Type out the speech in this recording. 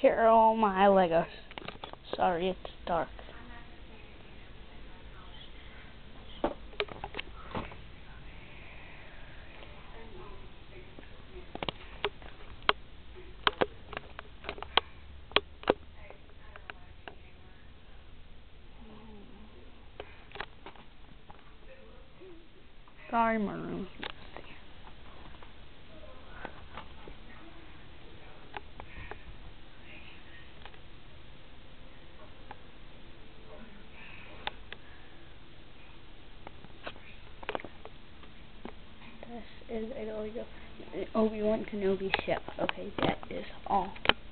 Here are all my Legos. Sorry, it's dark. Sorry, Maroon. This is a Lego Obi-Wan Kenobi ship. Okay, that is all.